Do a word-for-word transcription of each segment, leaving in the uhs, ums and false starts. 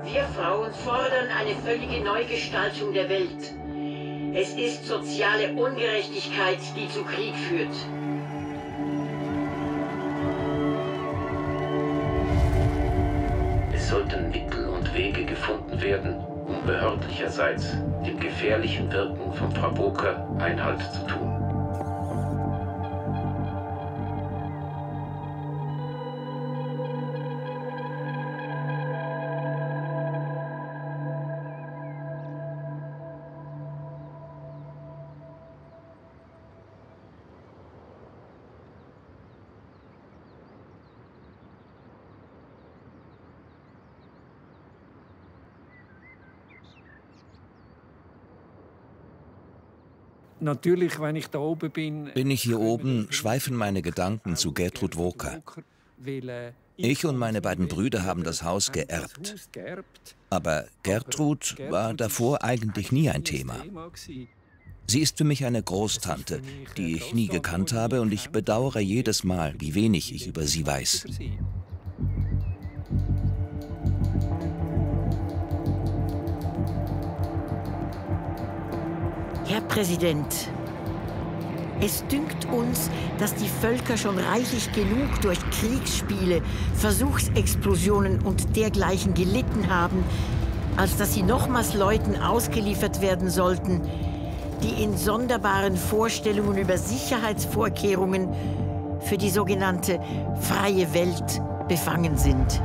Wir Frauen fordern eine völlige Neugestaltung der Welt. Es ist soziale Ungerechtigkeit, die zu Krieg führt. Es sollten Mittel und Wege gefunden werden, um behördlicherseits dem gefährlichen Wirken von Frau Boker Einhalt zu tun. Natürlich, wenn ich da oben bin, Bin ich hier oben, schweifen meine Gedanken zu Gertrud Woker. Ich und meine beiden Brüder haben das Haus geerbt. Aber Gertrud war davor eigentlich nie ein Thema. Sie ist für mich eine Großtante, die ich nie gekannt habe, und ich bedauere jedes Mal, wie wenig ich über sie weiß. Herr Präsident, es dünkt uns, dass die Völker schon reichlich genug durch Kriegsspiele, Versuchsexplosionen und dergleichen gelitten haben, als dass sie nochmals Leuten ausgeliefert werden sollten, die in sonderbaren Vorstellungen über Sicherheitsvorkehrungen für die sogenannte freie Welt befangen sind.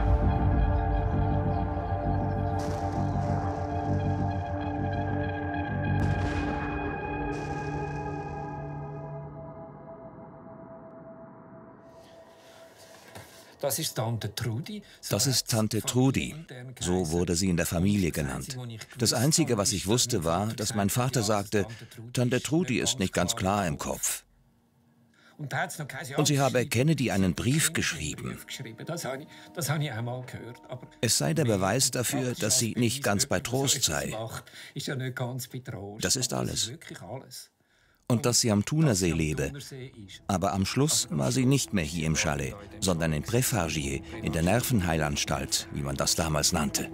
Das ist Tante Trudi. Das ist Tante Trudi. So wurde sie in der Familie genannt. Das Einzige, was ich wusste, war, dass mein Vater sagte, Tante Trudi ist nicht ganz klar im Kopf. Und sie habe Kennedy einen Brief geschrieben. Es sei der Beweis dafür, dass sie nicht ganz bei Trost sei. Das ist alles. Und dass sie am Thunersee lebe. Aber am Schluss war sie nicht mehr hier im Chalet, sondern in Préfargier, in der Nervenheilanstalt, wie man das damals nannte.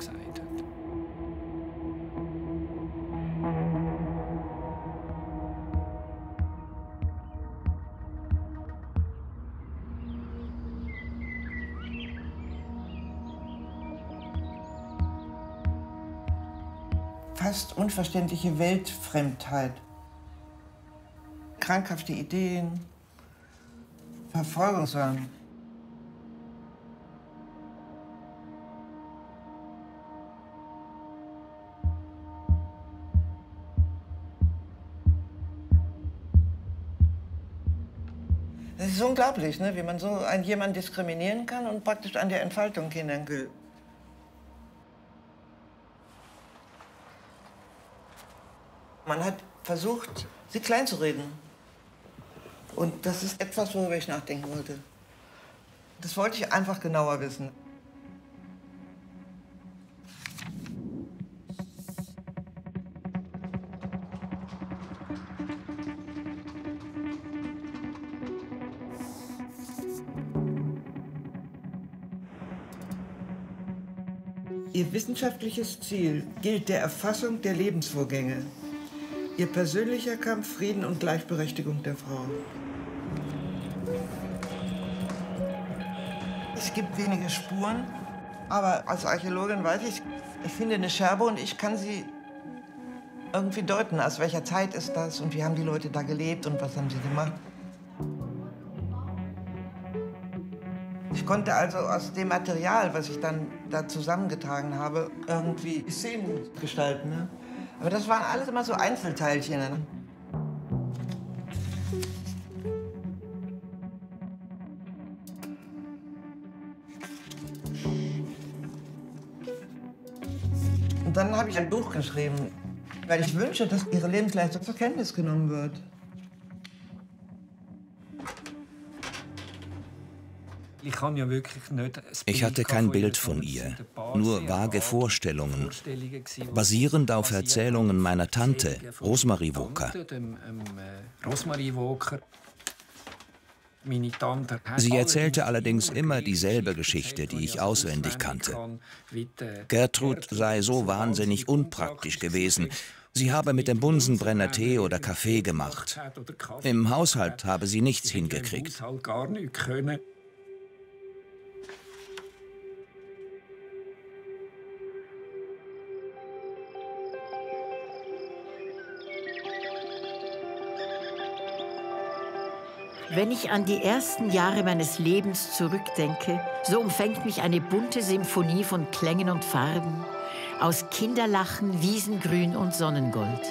Fast unverständliche Weltfremdheit. Krankhafte Ideen, Verfolgungswahn. Das ist unglaublich, ne? Wie man so einen jemanden diskriminieren kann und praktisch an der Entfaltung hindern will. Man hat versucht, sie kleinzureden. Und das ist etwas, worüber ich nachdenken wollte. Das wollte ich einfach genauer wissen. Ihr wissenschaftliches Ziel gilt der Erfassung der Lebensvorgänge. Ihr persönlicher Kampf, Frieden und Gleichberechtigung der Frau. Es gibt wenige Spuren, aber als Archäologin weiß ich, ich finde eine Scherbe und ich kann sie irgendwie deuten. Aus welcher Zeit ist das und wie haben die Leute da gelebt und was haben sie gemacht. Ich konnte also aus dem Material, was ich dann da zusammengetragen habe, irgendwie Szenen gestalten. Ne? Aber das waren alles immer so Einzelteilchen. Ne? Und dann habe ich ein Buch geschrieben, weil ich wünsche, dass ihre Lebensleistung zur Kenntnis genommen wird. Ich, kann ja wirklich nicht ich hatte kein Bild von ihr, nur vage Vorstellungen, basierend auf Erzählungen meiner Tante, Rosemarie Woker. Rosemarie Woker. Sie erzählte allerdings immer dieselbe Geschichte, die ich auswendig kannte. Gertrud sei so wahnsinnig unpraktisch gewesen. Sie habe mit dem Bunsenbrenner Tee oder Kaffee gemacht. Im Haushalt habe sie nichts hingekriegt. Wenn ich an die ersten Jahre meines Lebens zurückdenke, so umfängt mich eine bunte Symphonie von Klängen und Farben aus Kinderlachen, Wiesengrün und Sonnengold.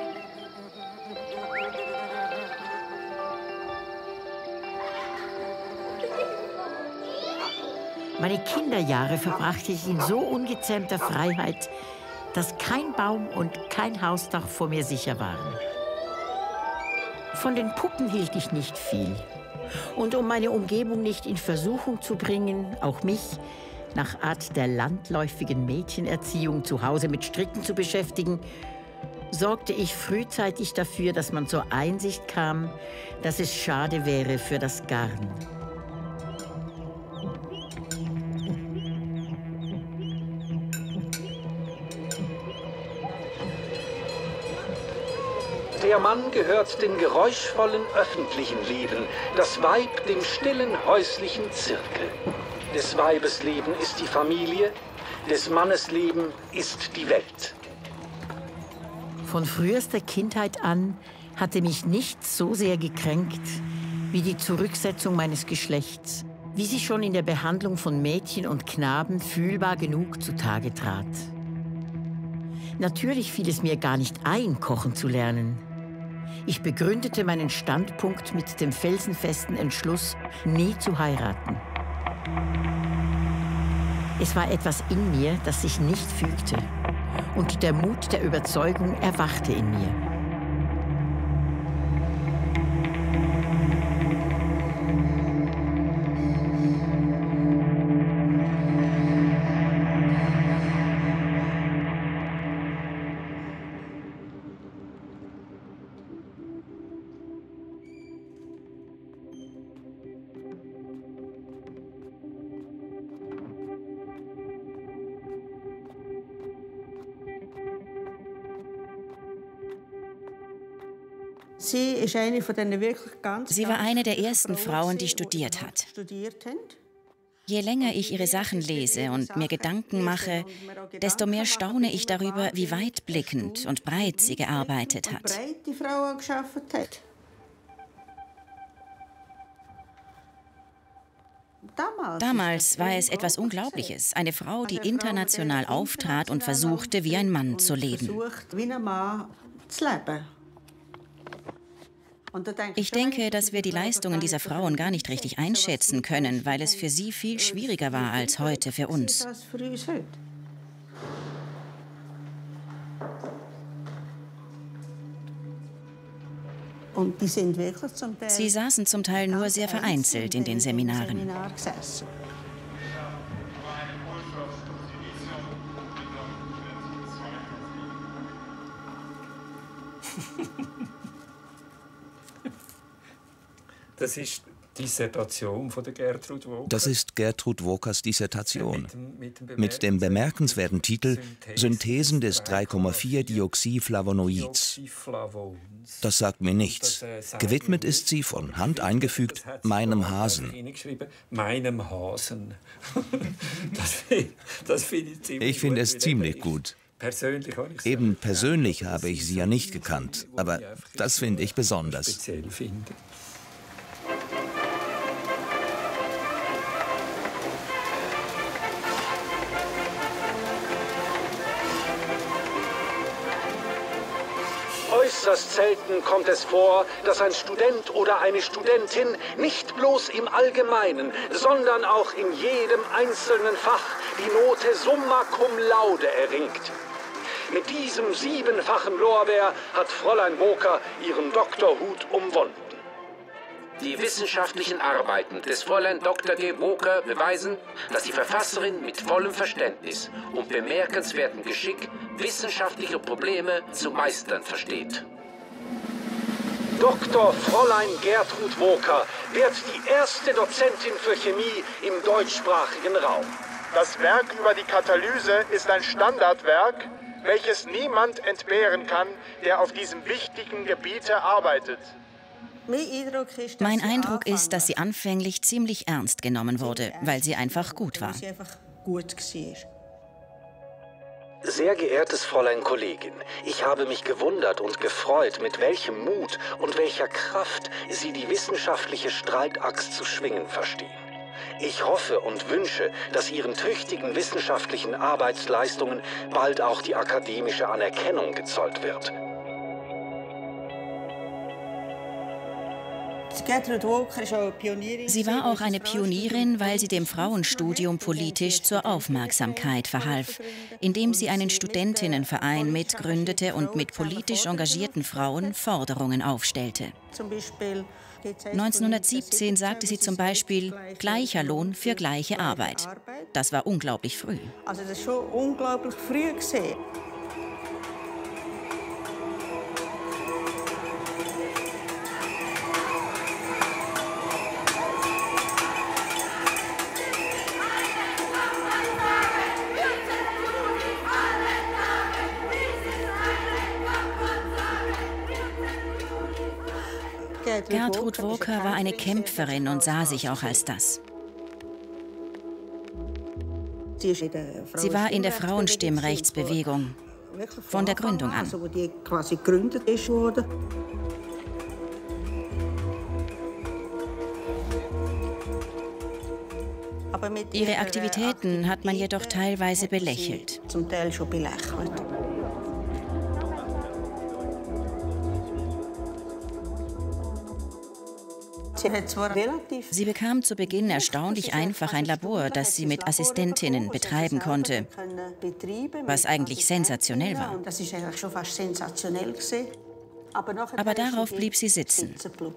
Meine Kinderjahre verbrachte ich in so ungezähmter Freiheit, dass kein Baum und kein Hausdach vor mir sicher waren. Von den Puppen hielt ich nicht viel. Und um meine Umgebung nicht in Versuchung zu bringen, auch mich, nach Art der landläufigen Mädchenerziehung zu Hause mit Stricken zu beschäftigen, sorgte ich frühzeitig dafür, dass man zur Einsicht kam, dass es schade wäre für das Garn. Der Mann gehört dem geräuschvollen öffentlichen Leben, das Weib dem stillen häuslichen Zirkel. Des Weibes Leben ist die Familie, des Mannes Leben ist die Welt. Von frühester Kindheit an hatte mich nichts so sehr gekränkt wie die Zurücksetzung meines Geschlechts, wie sie schon in der Behandlung von Mädchen und Knaben fühlbar genug zutage trat. Natürlich fiel es mir gar nicht ein, kochen zu lernen. Ich begründete meinen Standpunkt mit dem felsenfesten Entschluss, nie zu heiraten. Es war etwas in mir, das sich nicht fügte. Und der Mut der Überzeugung erwachte in mir. Sie war eine der ersten Frauen, die studiert hat. Je länger ich ihre Sachen lese und mir Gedanken mache, desto mehr staune ich darüber, wie weitblickend und breit sie gearbeitet hat. Damals war es etwas Unglaubliches, eine Frau, die international auftrat und versuchte, wie ein Mann zu leben. Ich denke, dass wir die Leistungen dieser Frauen gar nicht richtig einschätzen können, weil es für sie viel schwieriger war als heute für uns. Und die sind wirklich zum Teil Sie saßen zum Teil nur sehr vereinzelt in den Seminaren. Das ist die Dissertation von der Gertrud Walker. Das ist Gertrud Walkers Dissertation. Mit dem bemerkenswerten Titel Synthesen des drei Komma vier Dioxyflavonoids. Das sagt mir nichts. Gewidmet ist sie, von Hand eingefügt, meinem Hasen. Meinem Hasen. Das finde ich ziemlich Ich finde es ziemlich gut. Persönlich habe ich Eben persönlich habe ich sie ja nicht gekannt, aber das finde ich besonders. speziell finde. Äußerst selten kommt es vor, dass ein Student oder eine Studentin nicht bloß im Allgemeinen, sondern auch in jedem einzelnen Fach die Note Summa Cum Laude erringt. Mit diesem siebenfachen Lorbeer hat Fräulein Walker ihren Doktorhut umwunden. Die wissenschaftlichen Arbeiten des Fräulein Doktor G. Walker beweisen, dass die Verfasserin mit vollem Verständnis und bemerkenswertem Geschick wissenschaftliche Probleme zu meistern versteht. Doktor Fräulein Gertrud Woker wird die erste Dozentin für Chemie im deutschsprachigen Raum. Das Werk über die Katalyse ist ein Standardwerk, welches niemand entbehren kann, der auf diesem wichtigen Gebiete arbeitet. Mein Eindruck ist, dass sie anfänglich ziemlich ernst genommen wurde, weil sie einfach gut war. Sehr geehrtes Fräulein Kollegin, ich habe mich gewundert und gefreut, mit welchem Mut und welcher Kraft Sie die wissenschaftliche Streitaxt zu schwingen verstehen. Ich hoffe und wünsche, dass Ihren tüchtigen wissenschaftlichen Arbeitsleistungen bald auch die akademische Anerkennung gezollt wird. Sie war auch eine Pionierin, weil sie dem Frauenstudium politisch zur Aufmerksamkeit verhalf, indem sie einen Studentinnenverein mitgründete und mit politisch engagierten Frauen Forderungen aufstellte. neunzehnhundertsiebzehn sagte sie zum Beispiel, gleicher Lohn für gleiche Arbeit. Das war unglaublich früh. Also das ist schon unglaublich früh gesehen. Gertrud Woker war eine Kämpferin und sah sich auch als das. Sie war in der Frauenstimmrechtsbewegung von der Gründung an. Ihre Aktivitäten hat man jedoch teilweise belächelt. Zum Teil schon belächelt. Sie bekam zu Beginn erstaunlich einfach ein Labor, das sie mit Assistentinnen betreiben konnte, was eigentlich sensationell war. Aber darauf blieb sie sitzen.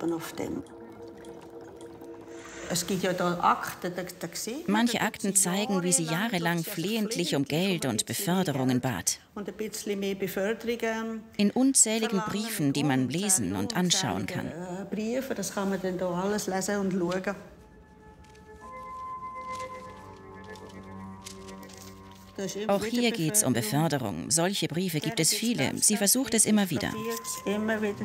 Es gibt ja da Akten, da, da Manche Akten zeigen, wie sie jahrelang flehentlich um Geld und Beförderungen bat. Und ein bisschen mehr Beförderungen. In unzähligen Briefen, die man lesen und anschauen kann. Briefe, das kann man dann da alles lesen und schauen. Auch hier geht es um Beförderung. Solche Briefe gibt es viele. Sie versucht es immer wieder. Immer wieder.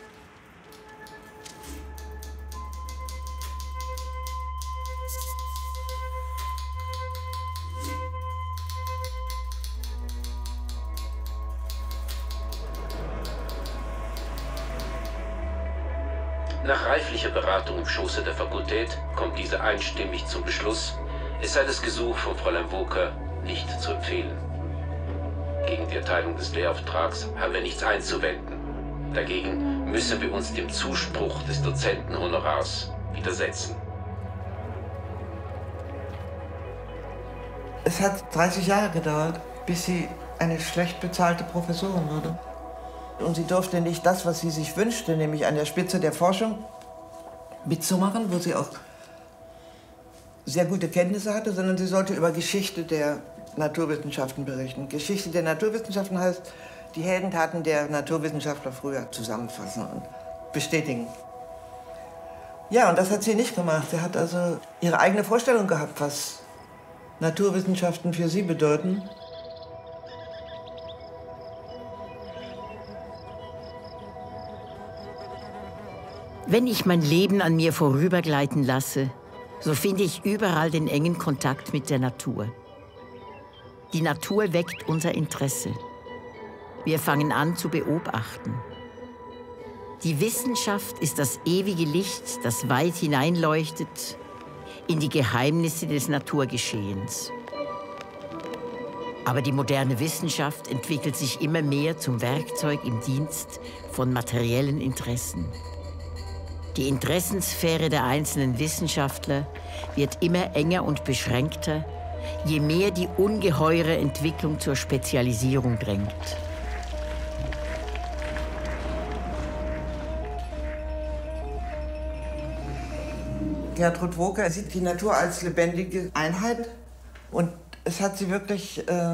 Nach reiflicher Beratung im Schoße der Fakultät kommt diese einstimmig zum Beschluss, es sei das Gesuch von Fräulein Woker nicht zu empfehlen. Gegen die Erteilung des Lehrauftrags haben wir nichts einzuwenden. Dagegen müssen wir uns dem Zuspruch des Dozentenhonorars widersetzen. Es hat dreißig Jahre gedauert, bis sie eine schlecht bezahlte Professorin wurde. Und sie durfte nicht das, was sie sich wünschte, nämlich an der Spitze der Forschung mitzumachen, wo sie auch sehr gute Kenntnisse hatte, sondern sie sollte über Geschichte der Naturwissenschaften berichten. Geschichte der Naturwissenschaften heißt, die Heldentaten der Naturwissenschaftler früher zusammenfassen und bestätigen. Ja, und das hat sie nicht gemacht. Sie hat also ihre eigene Vorstellung gehabt, was Naturwissenschaften für sie bedeuten. Wenn ich mein Leben an mir vorübergleiten lasse, so finde ich überall den engen Kontakt mit der Natur. Die Natur weckt unser Interesse. Wir fangen an zu beobachten. Die Wissenschaft ist das ewige Licht, das weit hineinleuchtet in die Geheimnisse des Naturgeschehens. Aber die moderne Wissenschaft entwickelt sich immer mehr zum Werkzeug im Dienst von materiellen Interessen. Die Interessensphäre der einzelnen Wissenschaftler wird immer enger und beschränkter, je mehr die ungeheure Entwicklung zur Spezialisierung drängt. Gertrud Woker sieht die Natur als lebendige Einheit und es hat sie wirklich äh,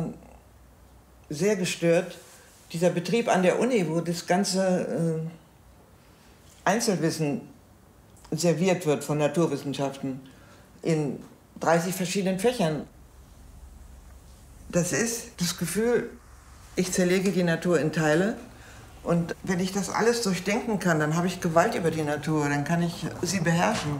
sehr gestört, dieser Betrieb an der Uni, wo das ganze äh, Einzelwissen serviert wird von Naturwissenschaften in dreißig verschiedenen Fächern. Das ist das Gefühl, ich zerlege die Natur in Teile. Und wenn ich das alles durchdenken kann, dann habe ich Gewalt über die Natur, dann kann ich sie beherrschen.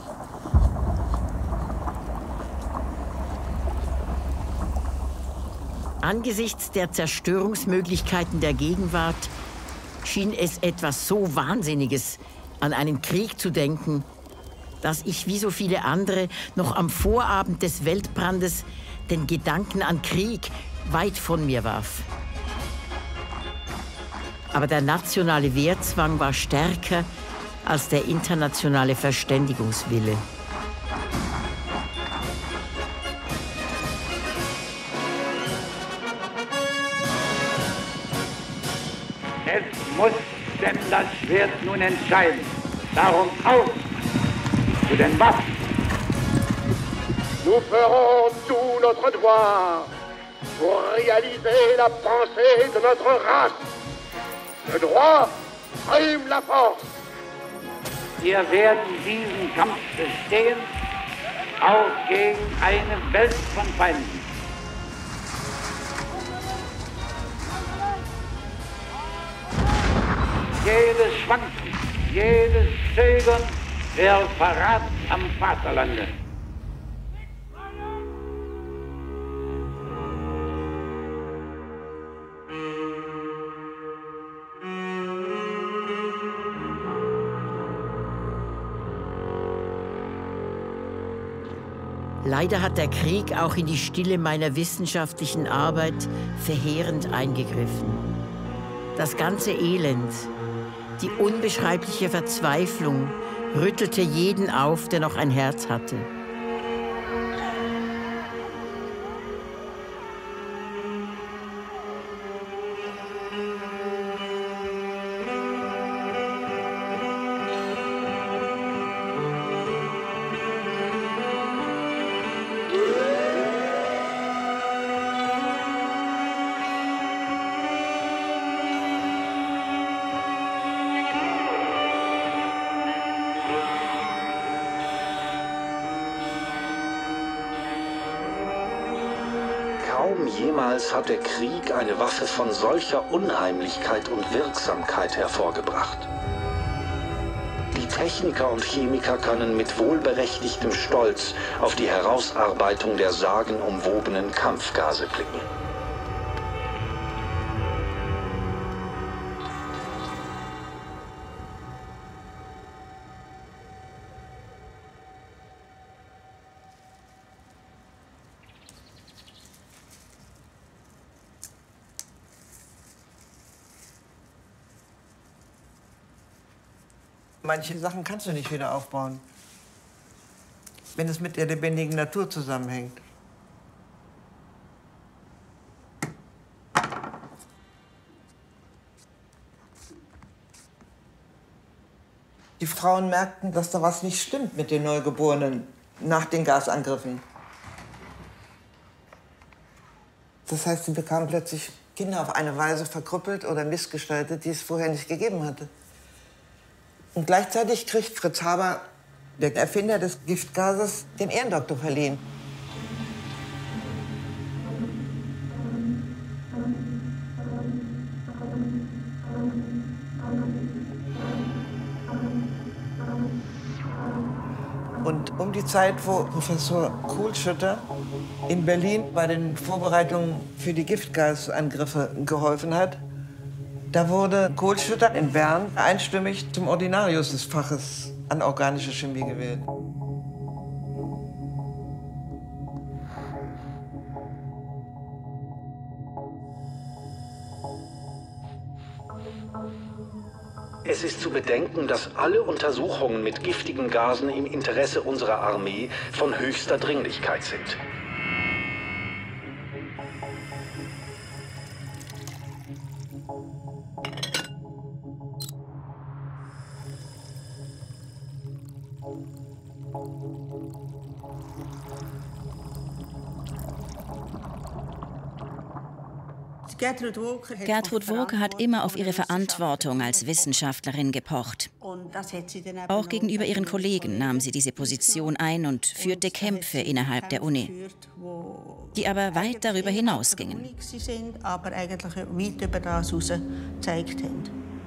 Angesichts der Zerstörungsmöglichkeiten der Gegenwart schien es etwas so Wahnsinniges, an einen Krieg zu denken, dass ich wie so viele andere noch am Vorabend des Weltbrandes den Gedanken an Krieg weit von mir warf. Aber der nationale Wehrzwang war stärker als der internationale Verständigungswille. Es muss denn das Schwert nun entscheiden. Darum auf zu den Waffen. Nous ferons tout notre devoir pour réaliser la pensée de notre race. Le droit prime la force. Wir werden diesen Kampf bestehen, auch gegen eine Welt von Feinden. Jedes Schwanken, jedes Zögern wäre Verrat am Vaterlande. Leider hat der Krieg auch in die Stille meiner wissenschaftlichen Arbeit verheerend eingegriffen. Das ganze Elend, die unbeschreibliche Verzweiflung rüttelte jeden auf, der noch ein Herz hatte. Kaum jemals hat der Krieg eine Waffe von solcher Unheimlichkeit und Wirksamkeit hervorgebracht. Die Techniker und Chemiker können mit wohlberechtigtem Stolz auf die Herausarbeitung der sagenumwobenen Kampfgase blicken. Manche Sachen kannst du nicht wieder aufbauen, wenn es mit der lebendigen Natur zusammenhängt. Die Frauen merkten, dass da was nicht stimmt mit den Neugeborenen nach den Gasangriffen. Das heißt, sie bekamen plötzlich Kinder auf eine Weise verkrüppelt oder missgestaltet, die es vorher nicht gegeben hatte. Und gleichzeitig kriegt Fritz Haber, der Erfinder des Giftgases, den Ehrendoktor verliehen. Und um die Zeit, wo Professor Kohlschütter in Berlin bei den Vorbereitungen für die Giftgasangriffe geholfen hat, da wurde Kohlschütter in Bern einstimmig zum Ordinarius des Faches an organische Chemie gewählt. Es ist zu bedenken, dass alle Untersuchungen mit giftigen Gasen im Interesse unserer Armee von höchster Dringlichkeit sind. Gertrud Woker hat immer auf ihre Verantwortung als Wissenschaftlerin gepocht. Auch gegenüber ihren Kollegen nahm sie diese Position ein und führte Kämpfe innerhalb der Uni, die aber weit darüber hinausgingen. Aber eigentlich weit über das hinaus gezeigt haben.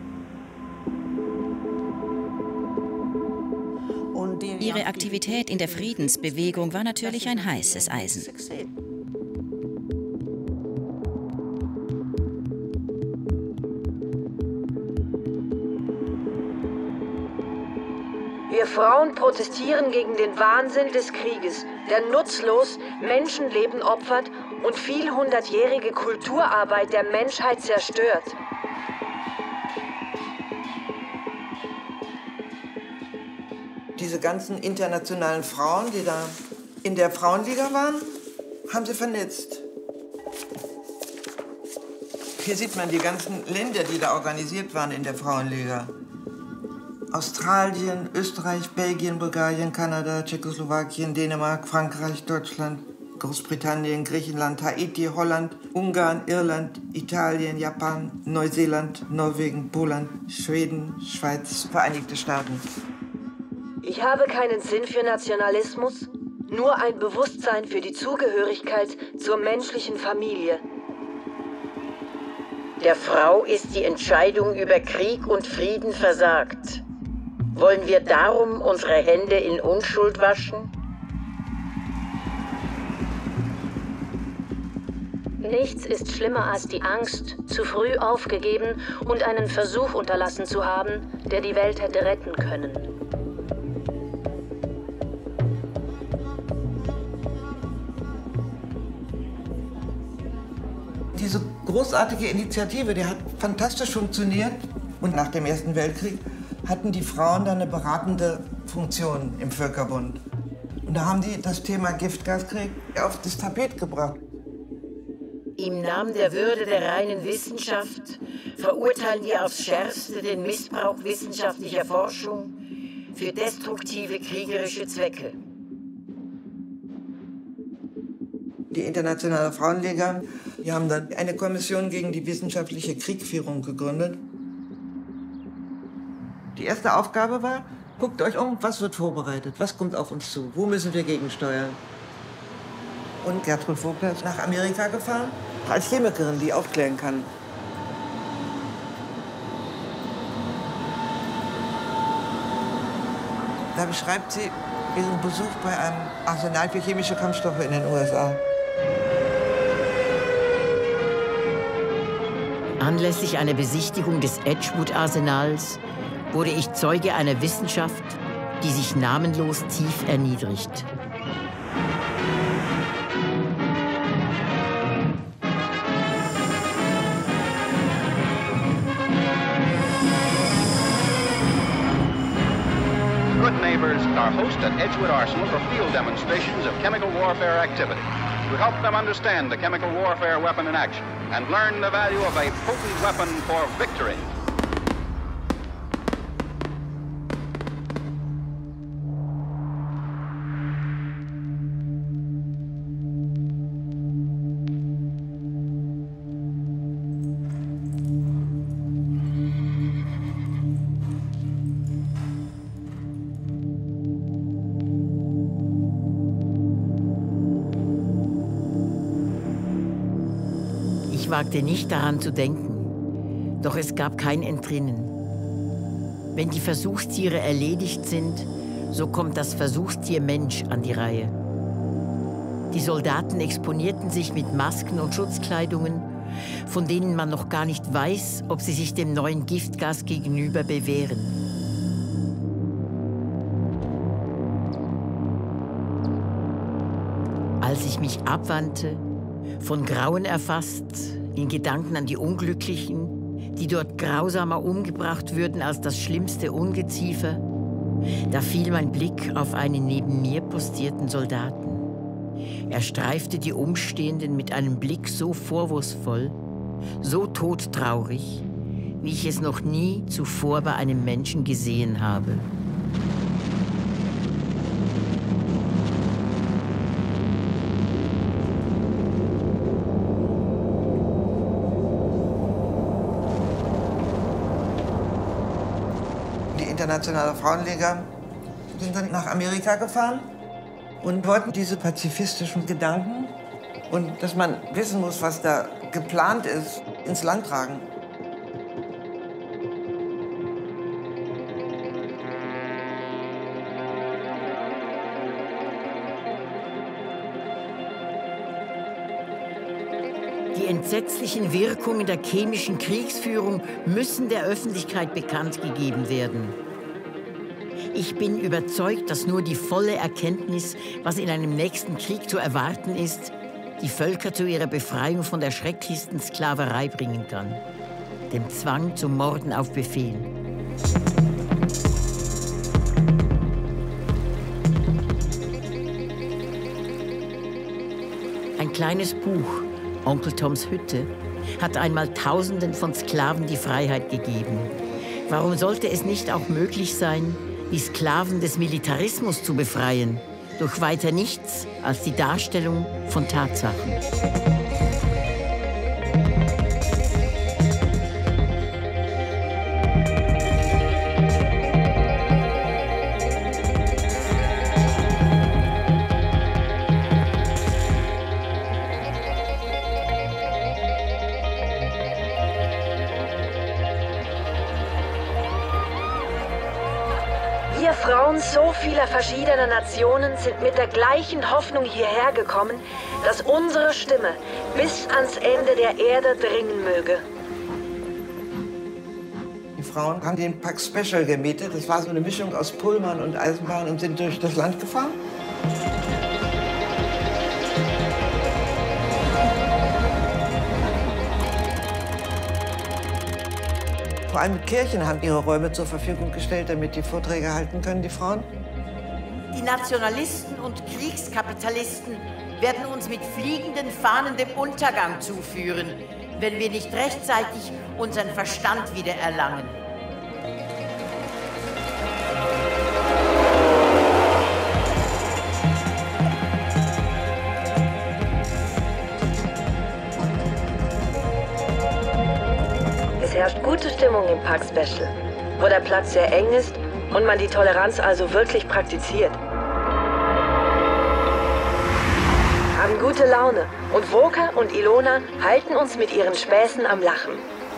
Ihre Aktivität in der Friedensbewegung war natürlich ein heißes Eisen. Wir Frauen protestieren gegen den Wahnsinn des Krieges, der nutzlos Menschenleben opfert und vielhundertjährige Kulturarbeit der Menschheit zerstört. Diese ganzen internationalen Frauen, die da in der Frauenliga waren, haben sie vernetzt. Hier sieht man die ganzen Länder, die da organisiert waren in der Frauenliga. Australien, Österreich, Belgien, Bulgarien, Kanada, Tschechoslowakien, Dänemark, Frankreich, Deutschland, Großbritannien, Griechenland, Haiti, Holland, Ungarn, Irland, Italien, Japan, Neuseeland, Norwegen, Polen, Schweden, Schweiz, Vereinigte Staaten. Ich habe keinen Sinn für Nationalismus, nur ein Bewusstsein für die Zugehörigkeit zur menschlichen Familie. Der Frau ist die Entscheidung über Krieg und Frieden versagt. Wollen wir darum unsere Hände in Unschuld waschen? Nichts ist schlimmer als die Angst, zu früh aufgegeben und einen Versuch unterlassen zu haben, der die Welt hätte retten können. Diese großartige Initiative, die hat fantastisch funktioniert. Und nach dem Ersten Weltkrieg hatten die Frauen dann eine beratende Funktion im Völkerbund. Und da haben die das Thema Giftgaskrieg auf das Tapet gebracht. Im Namen der Würde der reinen Wissenschaft verurteilen wir aufs Schärfste den Missbrauch wissenschaftlicher Forschung für destruktive kriegerische Zwecke. Die Internationale Frauenliga, die haben dann eine Kommission gegen die wissenschaftliche Kriegführung gegründet. Die erste Aufgabe war, guckt euch um, was wird vorbereitet, was kommt auf uns zu, wo müssen wir gegensteuern. Und Gertrud Woker ist nach Amerika gefahren, als Chemikerin, die aufklären kann. Da beschreibt sie ihren Besuch bei einem Arsenal für chemische Kampfstoffe in den U S A. Anlässlich einer Besichtigung des Edgewood-Arsenals wurde ich Zeuge einer Wissenschaft, die sich namenlos tief erniedrigt. Good neighbors are host at Edgewood Arsenal for field demonstrations of chemical warfare activity to help them understand the chemical warfare weapon in action and learn the value of a potent weapon for victory. Ich wagte nicht daran zu denken, doch es gab kein Entrinnen. Wenn die Versuchstiere erledigt sind, so kommt das Versuchstier Mensch an die Reihe. Die Soldaten exponierten sich mit Masken und Schutzkleidungen, von denen man noch gar nicht weiß, ob sie sich dem neuen Giftgas gegenüber bewähren. Als ich mich abwandte, von Grauen erfasst, in Gedanken an die Unglücklichen, die dort grausamer umgebracht würden als das schlimmste Ungeziefer, da fiel mein Blick auf einen neben mir postierten Soldaten. Er streifte die Umstehenden mit einem Blick so vorwurfsvoll, so todtraurig, wie ich es noch nie zuvor bei einem Menschen gesehen habe. Internationaler Frauenleger, sind dann nach Amerika gefahren und wollten diese pazifistischen Gedanken und dass man wissen muss, was da geplant ist, ins Land tragen. Die entsetzlichen Wirkungen der chemischen Kriegsführung müssen der Öffentlichkeit bekannt gegeben werden. Ich bin überzeugt, dass nur die volle Erkenntnis, was in einem nächsten Krieg zu erwarten ist, die Völker zu ihrer Befreiung von der schrecklichsten Sklaverei bringen kann, dem Zwang zum Morden auf Befehl. Ein kleines Buch, Onkel Toms Hütte, hat einmal Tausenden von Sklaven die Freiheit gegeben. Warum sollte es nicht auch möglich sein, die Sklaven des Militarismus zu befreien, durch weiter nichts als die Darstellung von Tatsachen? Wir Frauen so vieler verschiedener Nationen sind mit der gleichen Hoffnung hierher gekommen, dass unsere Stimme bis ans Ende der Erde dringen möge. Die Frauen haben den Pax Special gemietet. Das war so eine Mischung aus Pullman und Eisenbahn und sind durch das Land gefahren. Vor allem Kirchen haben ihre Räume zur Verfügung gestellt, damit die Vorträge halten können, die Frauen. Die Nationalisten und Kriegskapitalisten werden uns mit fliegenden Fahnen dem Untergang zuführen, wenn wir nicht rechtzeitig unseren Verstand wieder erlangen. Es herrscht gute Stimmung im Pax Special, wo der Platz sehr eng ist und man die Toleranz also wirklich praktiziert. Haben gute Laune und Woka und Ilona halten uns mit ihren Späßen am Lachen.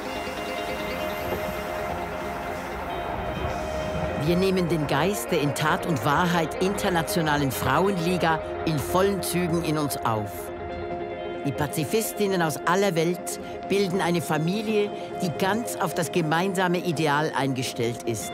Wir nehmen den Geist der in Tat und Wahrheit internationalen Frauenliga in vollen Zügen in uns auf. Die Pazifistinnen aus aller Welt bilden eine Familie, die ganz auf das gemeinsame Ideal eingestellt ist.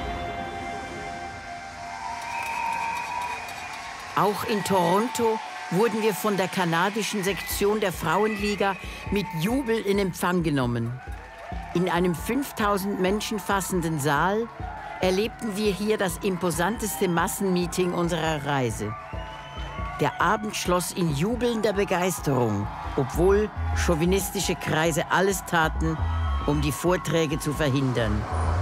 Auch in Toronto wurden wir von der kanadischen Sektion der Frauenliga mit Jubel in Empfang genommen. In einem fünftausend Menschen fassenden Saal erlebten wir hier das imposanteste Massenmeeting unserer Reise. Der Abend schloss in jubelnder Begeisterung, obwohl chauvinistische Kreise alles taten, um die Vorträge zu verhindern.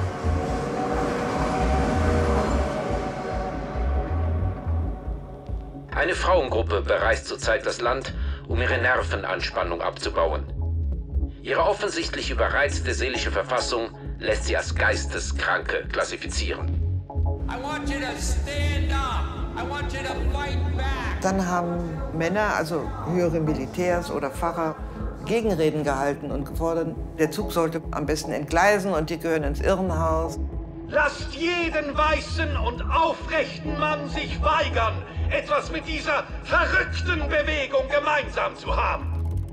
Eine Frauengruppe bereist zurzeit das Land, um ihre Nervenanspannung abzubauen. Ihre offensichtlich überreizte seelische Verfassung lässt sie als Geisteskranke klassifizieren. I want you to stand up. I want you to fight back. Dann haben Männer, also höhere Militärs oder Pfarrer, Gegenreden gehalten und gefordert, der Zug sollte am besten entgleisen und die gehören ins Irrenhaus. Lasst jeden weißen und aufrechten Mann sich weigern, etwas mit dieser verrückten Bewegung gemeinsam zu haben.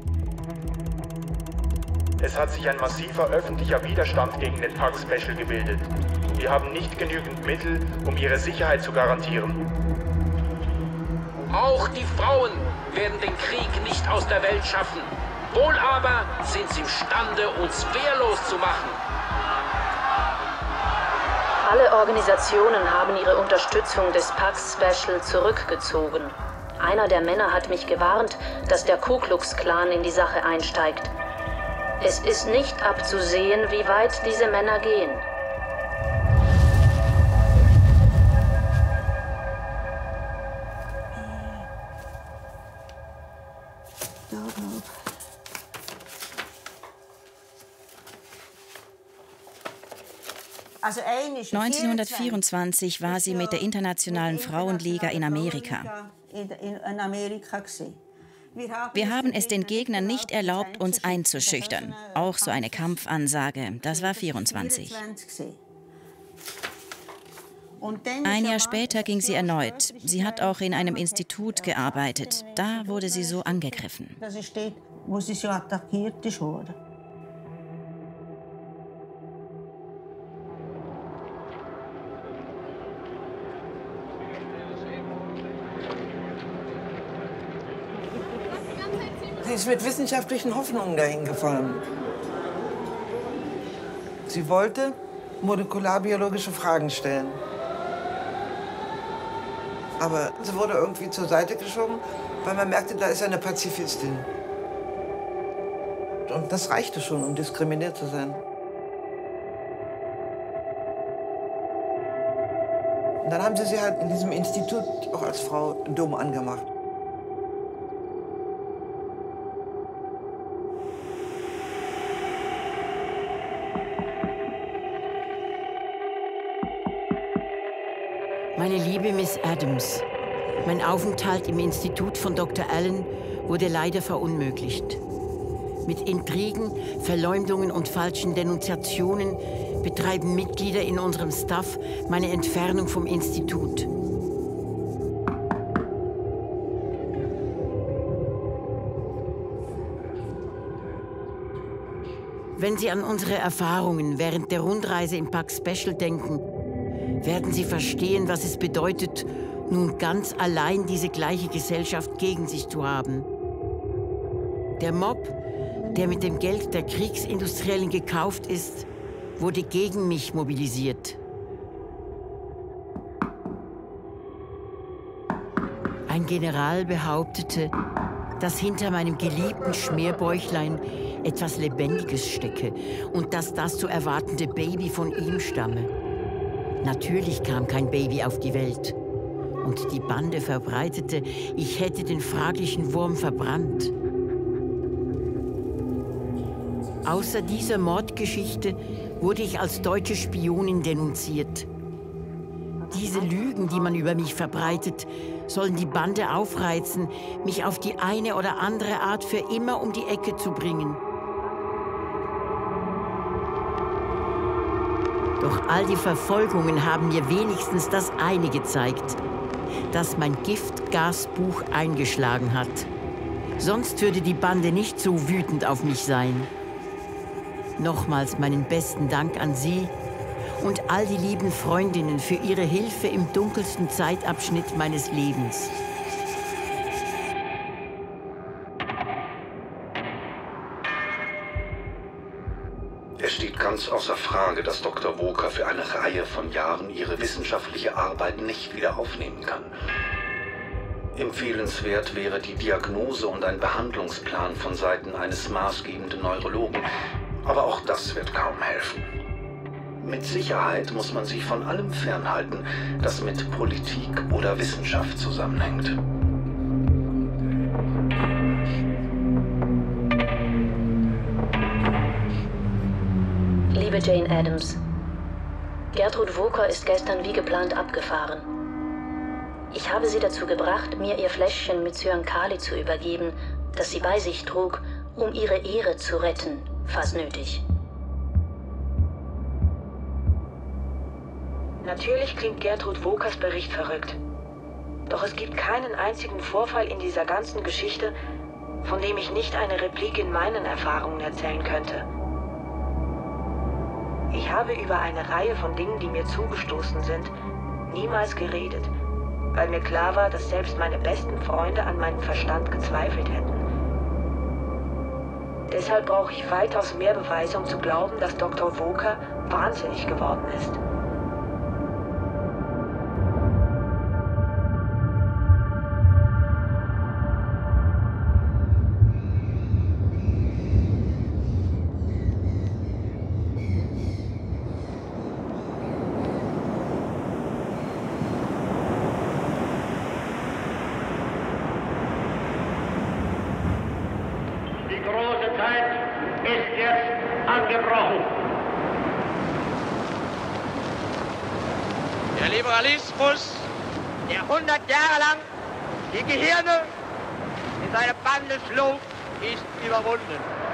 Es hat sich ein massiver öffentlicher Widerstand gegen den Pax Special gebildet. Wir haben nicht genügend Mittel, um ihre Sicherheit zu garantieren. Auch die Frauen werden den Krieg nicht aus der Welt schaffen. Wohl aber sind sie imstande, uns wehrlos zu machen. Alle Organisationen haben ihre Unterstützung des Pax Special zurückgezogen. Einer der Männer hat mich gewarnt, dass der Ku Klux Klan in die Sache einsteigt. Es ist nicht abzusehen, wie weit diese Männer gehen. neunzehnhundertvierundzwanzig war sie mit der Internationalen Frauenliga in Amerika. Wir haben es den Gegnern nicht erlaubt, uns einzuschüchtern. Auch so eine Kampfansage. Das war vierundzwanzig. Ein Jahr später ging sie erneut. Sie hat auch in einem Institut gearbeitet. Da wurde sie so angegriffen. Das ist dort, wo sie so attackiert wurde. Sie ist mit wissenschaftlichen Hoffnungen dahin gefahren. Sie wollte molekularbiologische Fragen stellen. Aber sie wurde irgendwie zur Seite geschoben, weil man merkte, da ist eine Pazifistin. Und das reichte schon, um diskriminiert zu sein. Und dann haben sie sie halt in diesem Institut auch als Frau dumm angemacht. Meine liebe Miss Adams, mein Aufenthalt im Institut von Doktor Allen wurde leider verunmöglicht. Mit Intrigen, Verleumdungen und falschen Denunziationen betreiben Mitglieder in unserem Staff meine Entfernung vom Institut. Wenn Sie an unsere Erfahrungen während der Rundreise im Pax Special denken, werden Sie verstehen, was es bedeutet, nun ganz allein diese gleiche Gesellschaft gegen sich zu haben. Der Mob, der mit dem Geld der Kriegsindustriellen gekauft ist, wurde gegen mich mobilisiert. Ein General behauptete, dass hinter meinem geliebten Schmerbäuchlein etwas Lebendiges stecke und dass das zu erwartende Baby von ihm stamme. Natürlich kam kein Baby auf die Welt. Und die Bande verbreitete, ich hätte den fraglichen Wurm verbrannt. Außer dieser Mordgeschichte wurde ich als deutsche Spionin denunziert. Diese Lügen, die man über mich verbreitet, sollen die Bande aufreizen, mich auf die eine oder andere Art für immer um die Ecke zu bringen. Doch all die Verfolgungen haben mir wenigstens das eine gezeigt, dass mein Giftgasbuch eingeschlagen hat. Sonst würde die Bande nicht so wütend auf mich sein. Nochmals meinen besten Dank an Sie und all die lieben Freundinnen für Ihre Hilfe im dunkelsten Zeitabschnitt meines Lebens. Es steht ganz außer Frage, dass Doktor Walker für eine Reihe von Jahren ihre wissenschaftliche Arbeit nicht wieder aufnehmen kann. Empfehlenswert wäre die Diagnose und ein Behandlungsplan von Seiten eines maßgebenden Neurologen, aber auch das wird kaum helfen. Mit Sicherheit muss man sich von allem fernhalten, das mit Politik oder Wissenschaft zusammenhängt. Liebe Jane Addams, Gertrud Walker ist gestern wie geplant abgefahren. Ich habe sie dazu gebracht, mir ihr Fläschchen mit Cyankali zu übergeben, das sie bei sich trug, um ihre Ehre zu retten, falls nötig. Natürlich klingt Gertrud Walkers Bericht verrückt. Doch es gibt keinen einzigen Vorfall in dieser ganzen Geschichte, von dem ich nicht eine Replik in meinen Erfahrungen erzählen könnte. Ich habe über eine Reihe von Dingen, die mir zugestoßen sind, niemals geredet, weil mir klar war, dass selbst meine besten Freunde an meinem Verstand gezweifelt hätten. Deshalb brauche ich weitaus mehr Beweise, um zu glauben, dass Doktor Walker wahnsinnig geworden ist. Der Liberalismus, der hundert Jahre lang die Gehirne in seine Bande schlug, ist überwunden.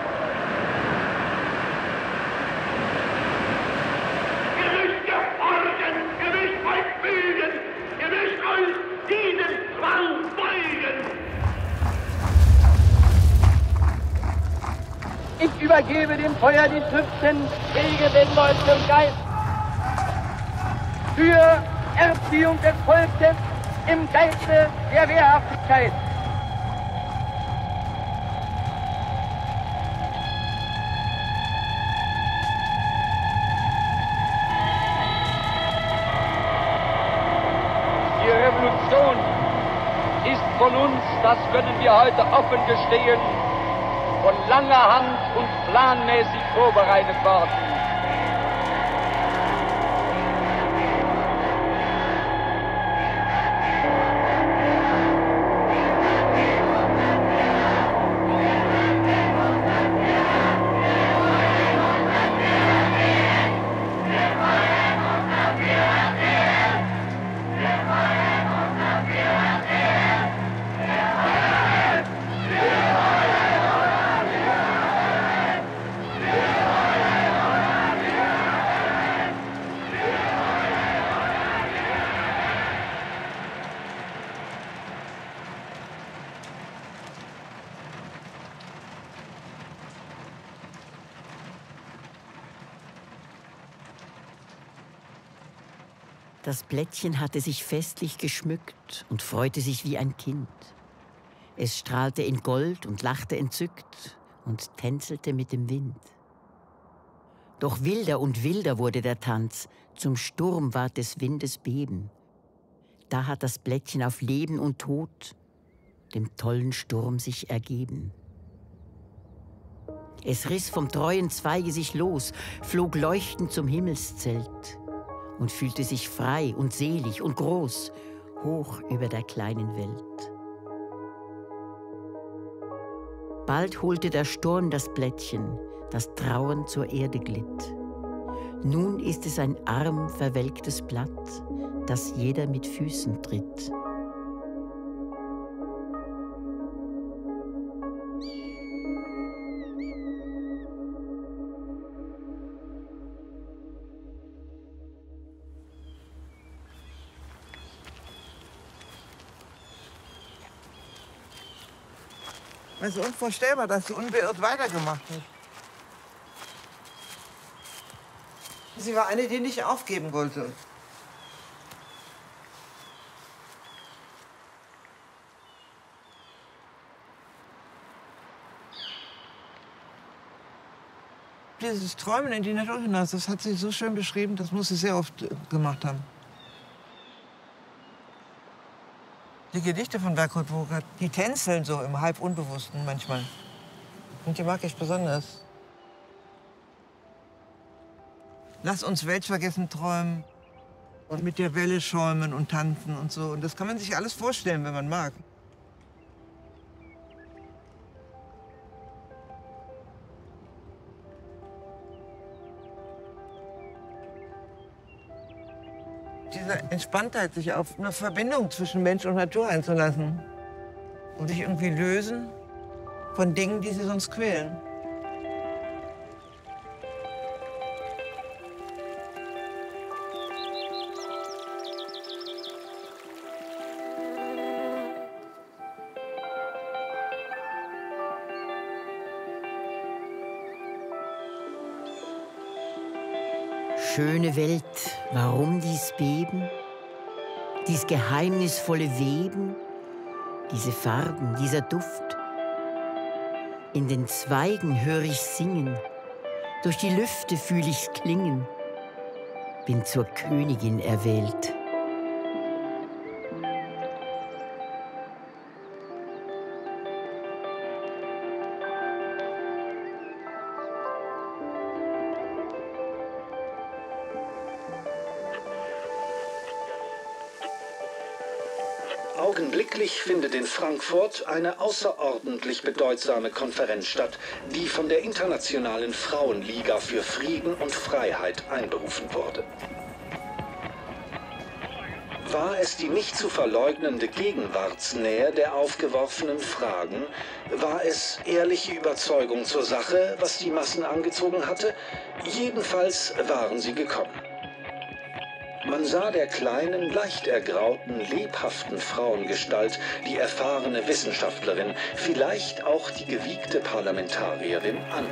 Ihr müsst gehorchen, ihr müsst euch fügen, ihr müsst euch diesem Zwang beugen. Ich übergebe dem Feuer die Trübchen Wege, den Leuten Geist für Erziehung des Volkes im Geiste der Wehrhaftigkeit. Die Revolution ist von uns, das können wir heute offen gestehen, von langer Hand und planmäßig vorbereitet worden. Das Blättchen hatte sich festlich geschmückt und freute sich wie ein Kind. Es strahlte in Gold und lachte entzückt und tänzelte mit dem Wind. Doch wilder und wilder wurde der Tanz, zum Sturm ward des Windes Beben. Da hat das Blättchen auf Leben und Tod dem tollen Sturm sich ergeben. Es riss vom treuen Zweige sich los, flog leuchtend zum Himmelszelt und fühlte sich frei und selig und groß, hoch über der kleinen Welt. Bald holte der Sturm das Blättchen, das trauernd zur Erde glitt. Nun ist es ein arm, verwelktes Blatt, das jeder mit Füßen tritt. Es ist unvorstellbar, dass sie unbeirrt weitergemacht hat. Sie war eine, die nicht aufgeben wollte. Dieses Träumen in die Natur hinaus, das hat sie so schön beschrieben, das muss sie sehr oft gemacht haben. Die Gedichte von Bertolt Woka, die tänzeln so im Halbunbewussten manchmal. Und die mag ich besonders. Lass uns weltvergessen träumen und mit der Welle schäumen und tanzen und so. Und das kann man sich alles vorstellen, wenn man mag. Diese Entspanntheit, sich auf eine Verbindung zwischen Mensch und Natur einzulassen und sich irgendwie lösen von Dingen, die sie sonst quälen. Schöne Welt, warum dies Beben, dies geheimnisvolle Weben, diese Farben, dieser Duft? In den Zweigen höre ich singen, durch die Lüfte fühl ich's klingen, bin zur Königin erwählt. Augenblicklich findet in Frankfurt eine außerordentlich bedeutsame Konferenz statt, die von der Internationalen Frauenliga für Frieden und Freiheit einberufen wurde. War es die nicht zu verleugnende Gegenwartsnähe der aufgeworfenen Fragen? War es ehrliche Überzeugung zur Sache, was die Massen angezogen hatte? Jedenfalls waren sie gekommen. Man sah der kleinen, leicht ergrauten, lebhaften Frauengestalt, die erfahrene Wissenschaftlerin, vielleicht auch die gewiegte Parlamentarierin an.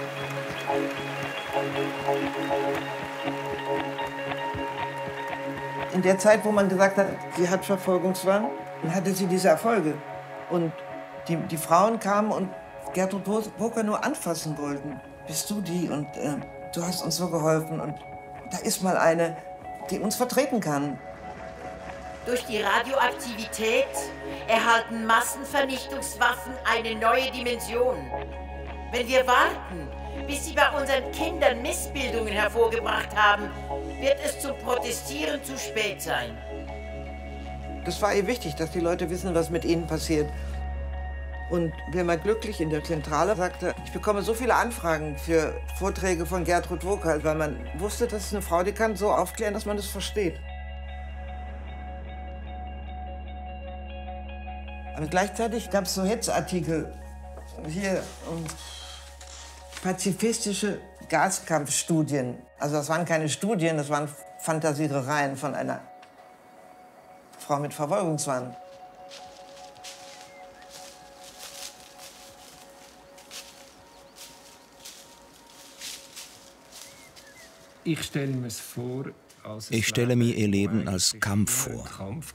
In der Zeit, wo man gesagt hat, sie hat Verfolgungswahn, dann hatte sie diese Erfolge. Und die, die Frauen kamen und Gertrud Woker nur anfassen wollten. Bist du die? Und äh, du hast uns so geholfen. Und da ist mal eine, die uns vertreten kann. Durch die Radioaktivität erhalten Massenvernichtungswaffen eine neue Dimension. Wenn wir warten, bis sie bei unseren Kindern Missbildungen hervorgebracht haben, wird es zum Protestieren zu spät sein. Das war ihr wichtig, dass die Leute wissen, was mit ihnen passiert. Und Wilma Glücklich in der Zentrale sagte, ich bekomme so viele Anfragen für Vorträge von Gertrud Woker, weil man wusste, das ist eine Frau, die kann so aufklären, dass man das versteht. Aber gleichzeitig gab es so Hetzartikel hier um pazifistische Gaskampfstudien. Also das waren keine Studien, das waren Fantasiereien von einer Frau mit Verfolgungswahn. Ich stelle mir es vor, als Ich stelle mir ihr Leben als Kampf vor.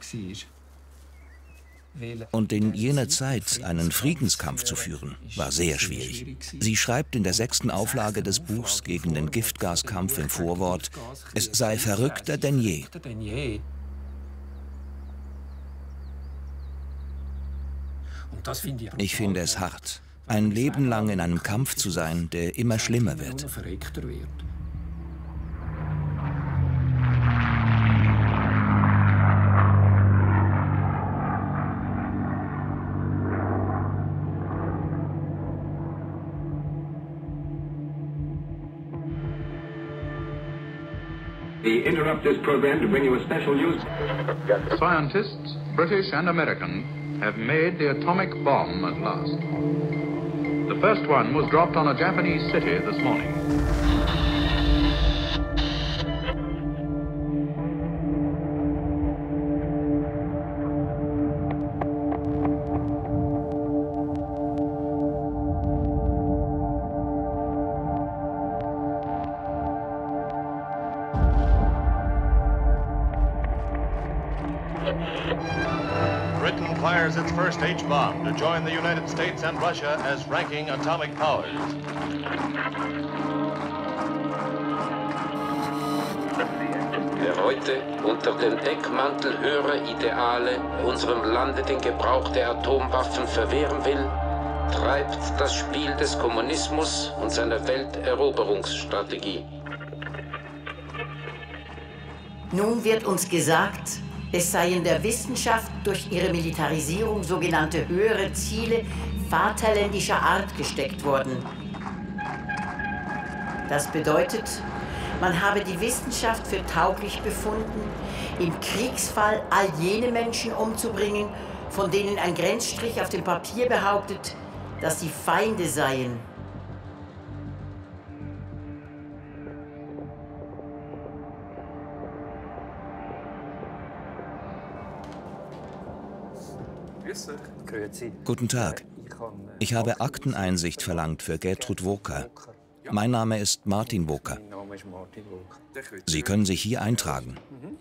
Und in jener Zeit einen Friedenskampf zu führen, war sehr schwierig. Sie schreibt in der sechsten Auflage des Buchs gegen den Giftgaskampf im Vorwort, es sei verrückter denn je. Ich finde es hart, ein Leben lang in einem Kampf zu sein, der immer schlimmer wird. We interrupt this program to bring you a special news. Scientists, British and American, have made the atomic bomb at last. The first one was dropped on a Japanese city this morning. Britain fires its first H-bomb to join the United States and Russia as ranking atomic powers. Wer heute unter dem Deckmantel höherer Ideale unserem Lande den Gebrauch der Atomwaffen verwehren will, treibt das Spiel des Kommunismus und seiner Welteroberungsstrategie. Nun wird uns gesagt, es seien der Wissenschaft durch ihre Militarisierung sogenannte höhere Ziele vaterländischer Art gesteckt worden. Das bedeutet, man habe die Wissenschaft für tauglich befunden, im Kriegsfall all jene Menschen umzubringen, von denen ein Grenzstrich auf dem Papier behauptet, dass sie Feinde seien. Guten Tag. Ich habe Akteneinsicht verlangt für Gertrud Woker. Mein Name ist Martin Woker. Sie können sich hier eintragen.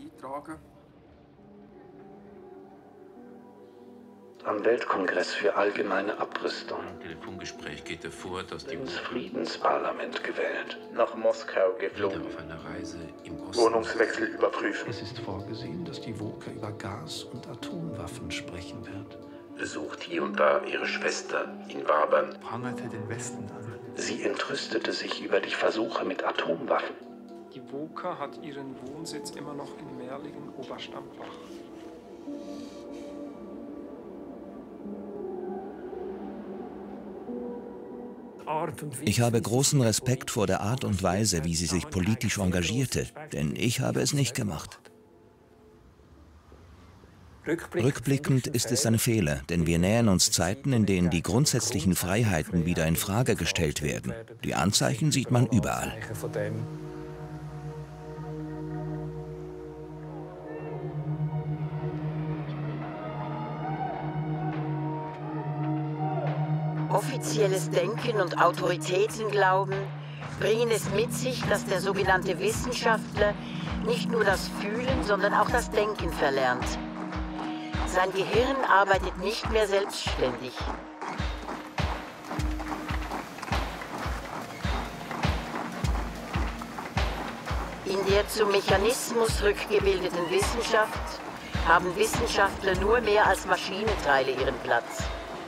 Am Weltkongress für allgemeine Abrüstung. Im Telefongespräch geht hervor, dass die ins Friedensparlament gewählt. Nach Moskau geflogen. auf einer Reise im Osten. Wohnungswechsel überprüfen. Es ist vorgesehen, dass die Woker über Gas- und Atomwaffen sprechen wird. Besucht hier und da ihre Schwester in Wabern. Prangerte den Westen an. Sie entrüstete sich über die Versuche mit Atomwaffen. Die Woker hat ihren Wohnsitz immer noch in Merlingen-Oberstampbach. Ich habe großen Respekt vor der Art und Weise, wie sie sich politisch engagierte, denn ich habe es nicht gemacht. Rückblickend ist es ein Fehler, denn wir nähern uns Zeiten, in denen die grundsätzlichen Freiheiten wieder in Frage gestellt werden. Die Anzeichen sieht man überall. Offizielles Denken und Autoritätenglauben bringen es mit sich, dass der sogenannte Wissenschaftler nicht nur das Fühlen, sondern auch das Denken verlernt. Sein Gehirn arbeitet nicht mehr selbstständig. In der zum Mechanismus rückgebildeten Wissenschaft haben Wissenschaftler nur mehr als Maschinenteile ihren Platz.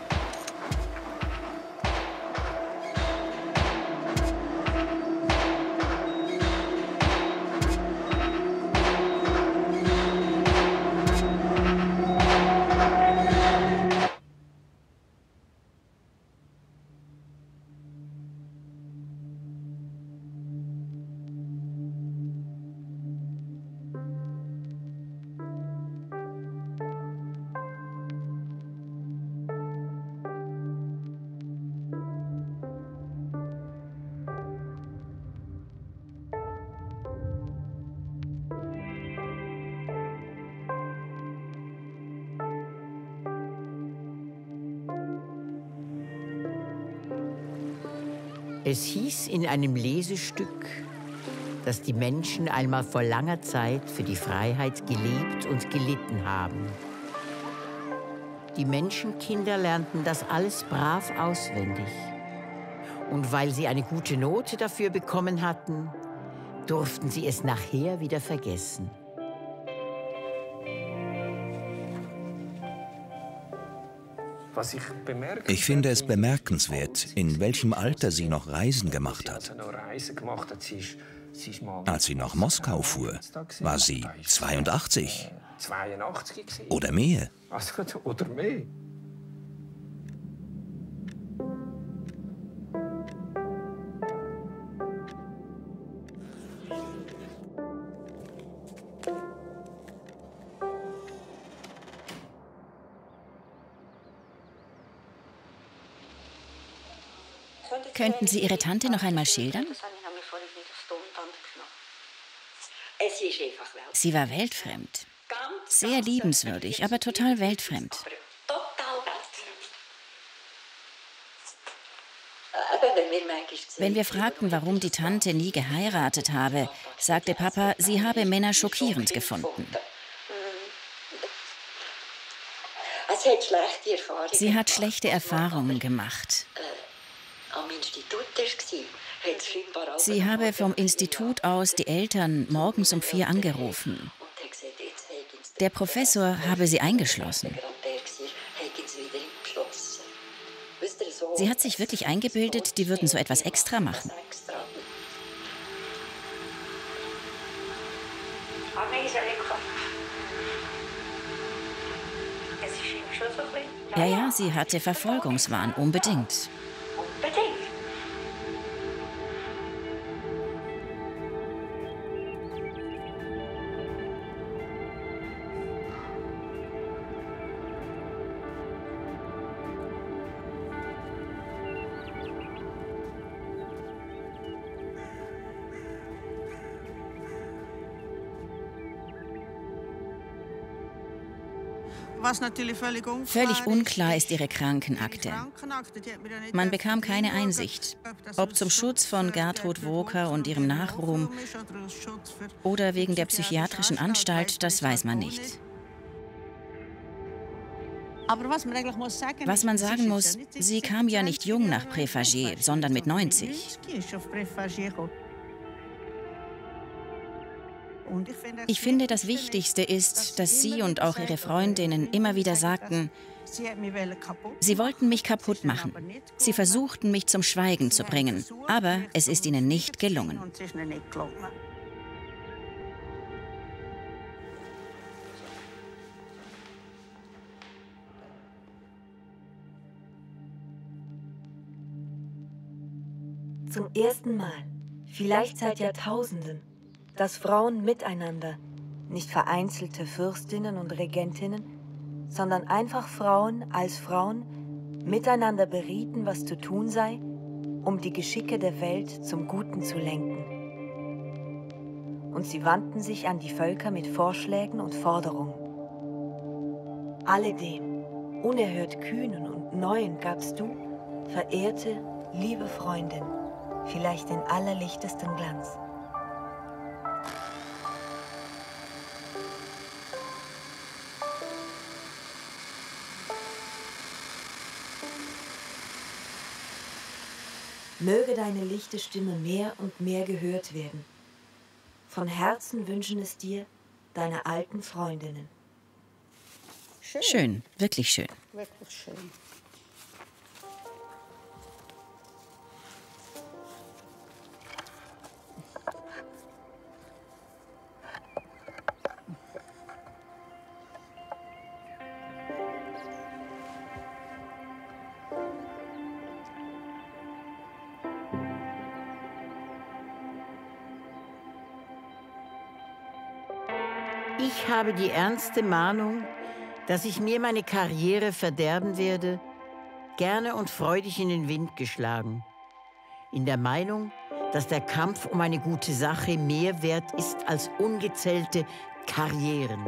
Es hieß in einem Lesestück, dass die Menschen einmal vor langer Zeit für die Freiheit gelebt und gelitten haben. Die Menschenkinder lernten das alles brav auswendig. Und weil sie eine gute Note dafür bekommen hatten, durften sie es nachher wieder vergessen. Ich finde es bemerkenswert, in welchem Alter sie noch Reisen gemacht hat. Als sie nach Moskau fuhr, war sie zweiundachtzig. Oder mehr. Oder mehr. Könnten Sie Ihre Tante noch einmal schildern? Sie war weltfremd. Sehr liebenswürdig, aber total weltfremd. Wenn wir fragten, warum die Tante nie geheiratet habe, sagte Papa, sie habe Männer schockierend gefunden. Sie hat schlechte Erfahrungen gemacht. Sie habe vom Institut aus die Eltern morgens um vier angerufen. Der Professor habe sie eingeschlossen. Sie hat sich wirklich eingebildet, die würden so etwas extra machen. Ja, ja, sie hatte Verfolgungswahn, unbedingt. Völlig unklar ist ihre Krankenakte. Man bekam keine Einsicht, ob zum Schutz von Gertrud Woker und ihrem Nachruhm oder wegen der psychiatrischen Anstalt, das weiß man nicht. Was man sagen muss, sie kam ja nicht jung nach Préfagé, sondern mit neunzig. Ich finde, das Wichtigste ist, dass Sie und auch Ihre Freundinnen immer wieder sagten, Sie wollten mich kaputt machen. Sie versuchten, mich zum Schweigen zu bringen, aber es ist ihnen nicht gelungen. Zum ersten Mal, vielleicht seit Jahrtausenden, dass Frauen miteinander, nicht vereinzelte Fürstinnen und Regentinnen, sondern einfach Frauen als Frauen miteinander berieten, was zu tun sei, um die Geschicke der Welt zum Guten zu lenken. Und sie wandten sich an die Völker mit Vorschlägen und Forderungen. Alledem, unerhört Kühnen und Neuen gabst du, verehrte, liebe Freundin, vielleicht den allerlichtesten Glanz. Möge deine lichte Stimme mehr und mehr gehört werden. Von Herzen wünschen es dir deine alten Freundinnen. Schön, schön, wirklich schön. Wirklich schön. Ich habe die ernste Mahnung, dass ich mir meine Karriere verderben werde, gerne und freudig in den Wind geschlagen. In der Meinung, dass der Kampf um eine gute Sache mehr wert ist als ungezählte Karrieren.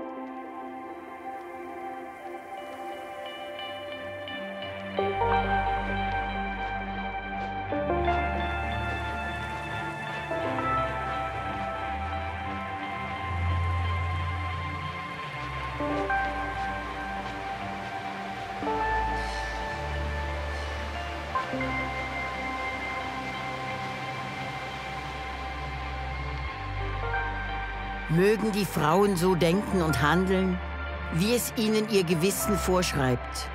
Mögen die Frauen so denken und handeln, wie es ihnen ihr Gewissen vorschreibt.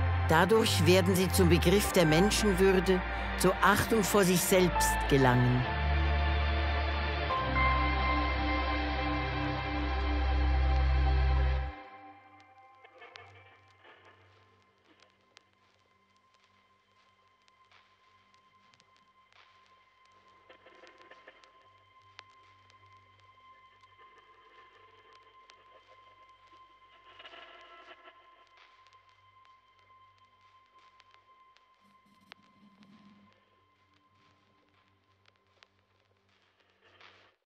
Dadurch werden sie zum Begriff der Menschenwürde, zur Achtung vor sich selbst gelangen.